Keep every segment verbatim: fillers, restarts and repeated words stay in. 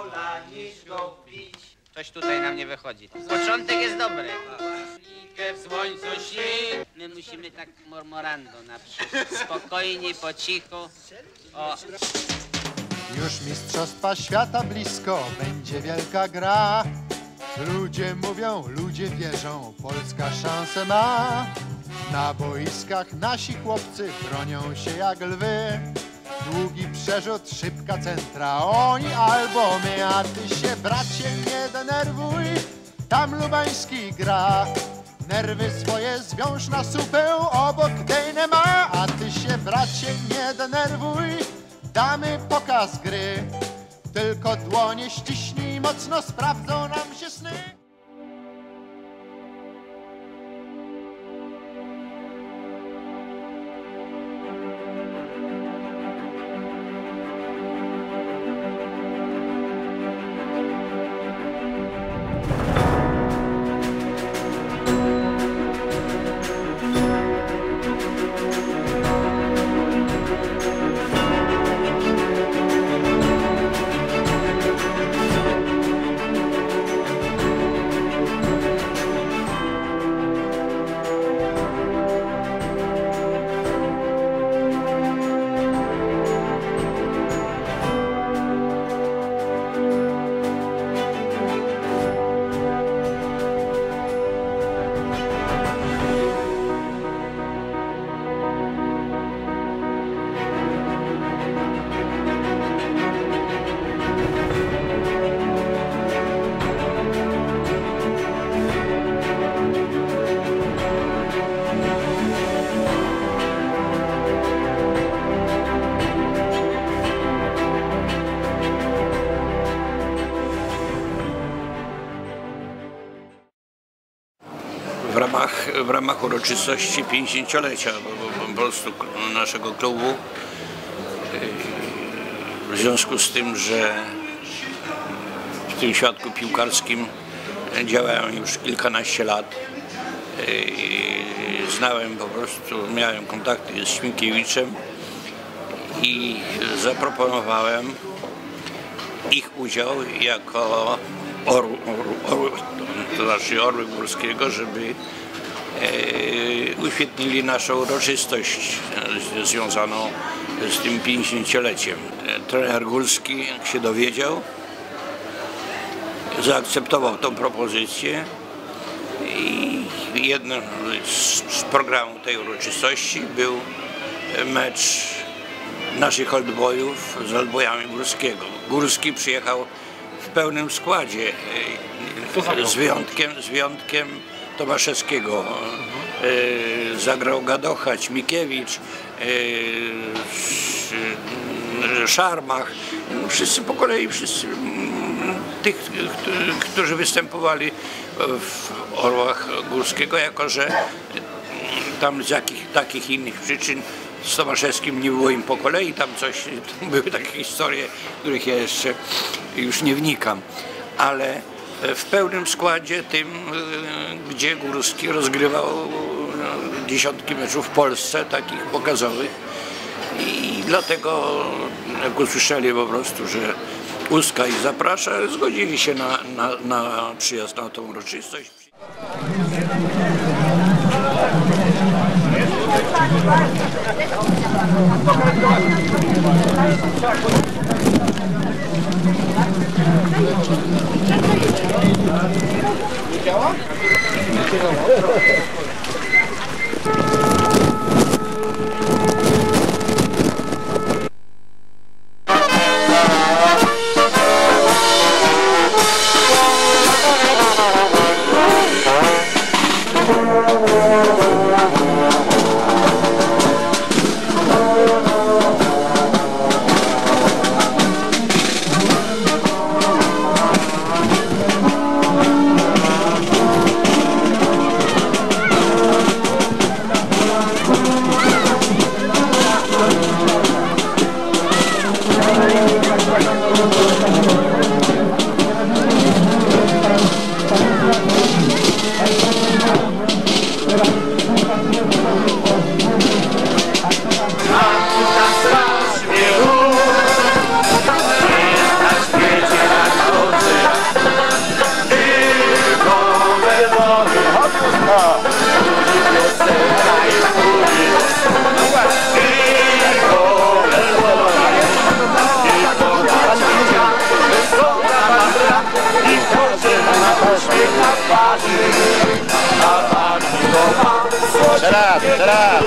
króla niż go wbić. Coś tutaj nam nie wychodzi. Początek jest dobry. W słońcu śni. My musimy tak mormorando na przykład. Spokojnie, po cichu. O. Już mistrzostwa świata blisko, będzie wielka gra. Ludzie mówią, ludzie wierzą, Polska szansę ma. Na boiskach nasi chłopcy bronią się jak lwy. Długi przerzut, szybka centra, oni albo my. A ty się, bracie, nie denerwuj, tam Lubański gra. Nerwy swoje zwiąż na supę, obok dejne ma. A ty się, bracie, nie denerwuj, damy pokaz gry. Tylko dłonie ściśnij mocno, sprawdzą nam się sny. W ramach, w ramach uroczystości pięćdziesięciolecia po prostu naszego klubu, w związku z tym, że w tym świadku piłkarskim działałem już kilkanaście lat, znałem po prostu, miałem kontakty z Śminkiewiczem i zaproponowałem ich udział jako orł, orł, orł, to znaczy Orły Górskiego, żeby e, uświetnili naszą uroczystość e, związaną z tym pięćdziesięcioleciem. E, trener Górski, jak się dowiedział, zaakceptował tą propozycję i jednym z, z programu tej uroczystości był mecz naszych oldboyów z oldboyami Górskiego. Górski przyjechał w pełnym składzie, z wyjątkiem, z wyjątkiem Tomaszewskiego. Mhm. Zagrał Gadocha, Ćmikiewicz, Szarmach, wszyscy po kolei, wszyscy tych, którzy występowali w Orłach Górskiego, jako że tam z jakich takich innych przyczyn z Tomaszewskim nie było im po kolei, tam coś, były takie historie, których ja jeszcze już nie wnikam, ale w pełnym składzie tym, gdzie Górski rozgrywał dziesiątki meczów w Polsce, takich pokazowych, i dlatego jak usłyszeli po prostu, że Uska ich zaprasza, zgodzili się na, na, na przyjazd na tą uroczystość. Nie działa? Jeszcze raz, jeszcze raz.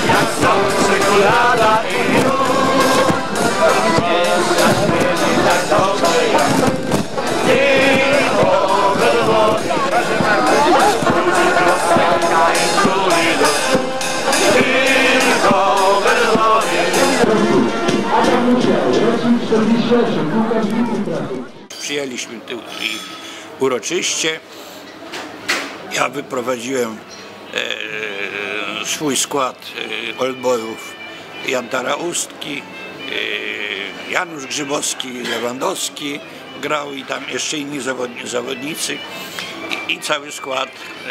Przyjęliśmy tu ich uroczyście. Ja wyprowadziłem e, swój skład e, oldboyów Jan Tara-Ustki, e, Janusz Grzybowski, Lewandowski grał i tam jeszcze inni zawodni, zawodnicy i, i cały skład e,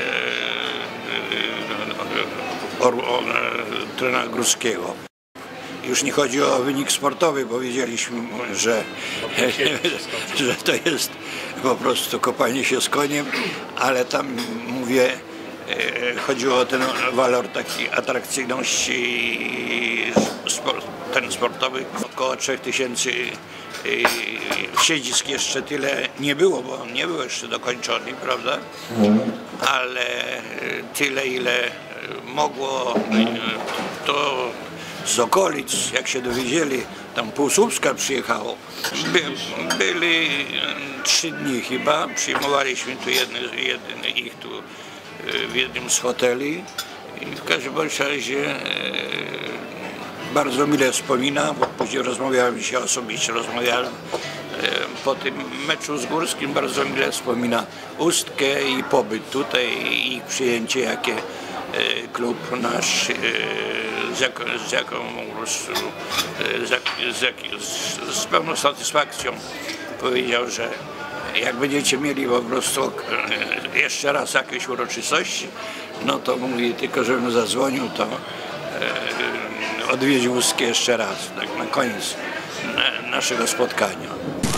e, or, or, e, trenera Górskiego. Już nie chodzi o wynik sportowy, bo wiedzieliśmy, że, że to jest po prostu kopanie się z koniem, ale tam, mówię, chodziło o ten walor takiej atrakcyjności ten sportowy. Około trzech tysięcy siedzisk jeszcze tyle nie było, bo on nie był jeszcze dokończony, prawda? Ale tyle, ile mogło, to z okolic, jak się dowiedzieli, tam pół Słupska przyjechało. By, byli trzy dni chyba, przyjmowaliśmy tu jedny, jeden, ich tu w jednym z hoteli i w każdym razie e, bardzo mile wspomina, bo później rozmawiałem się osobiście, rozmawiałem e, po tym meczu z Górskim, bardzo mile wspomina Ustkę i pobyt tutaj i ich przyjęcie, jakie klub nasz z, jaką, z, jaką, z, jak, z, jak, z, z pełną satysfakcją powiedział, że jak będziecie mieli po prostu jeszcze raz jakieś uroczystości, no to mówi tylko, żebym zadzwonił, to odwiedził Ustkę jeszcze raz, tak na koniec naszego spotkania.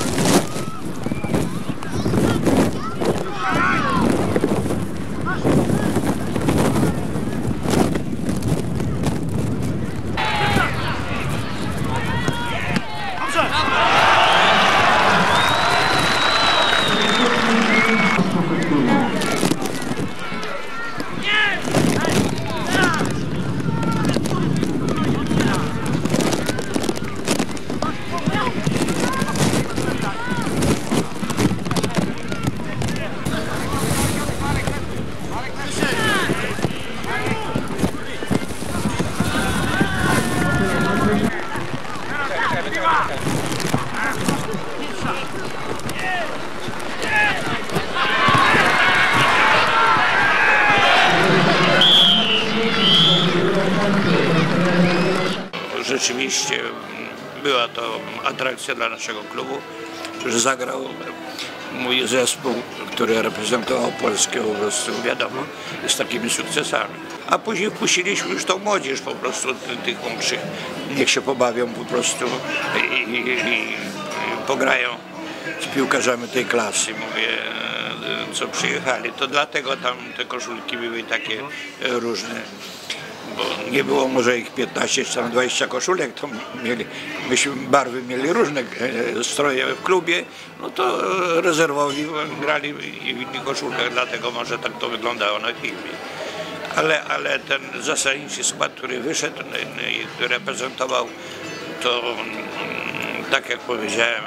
Rzeczywiście była to atrakcja dla naszego klubu, że zagrał mój zespół, który reprezentował Polskę, po prostu wiadomo, z takimi sukcesami. A później wpuściliśmy już tą młodzież po prostu, tych młodszych, niech się pobawią po prostu i, i, i pograją z piłkarzami tej klasy, mówię, co przyjechali. To dlatego tam te koszulki były takie różne. Bo nie było może ich piętnaście czy tam dwadzieścia koszulek, to mieli, myśmy barwy mieli różne stroje w klubie, no to rezerwowi grali w innych koszulkach, dlatego może tak to wyglądało na filmie. Ale, ale ten zasadniczy skład, który wyszedł, który reprezentował, to tak jak powiedziałem,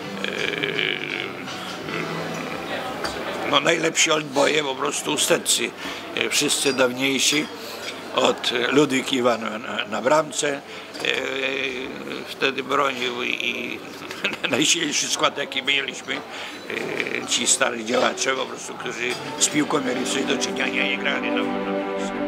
no najlepsi oldboye, po prostu usteccy, wszyscy dawniejsi. Od Ludwik Iwan na, na bramce e, wtedy bronił i najsilniejszy skład, jaki mieliśmy, e, ci starzy działacze po prostu, którzy z piłką mieli coś do czynienia, nie grali do, do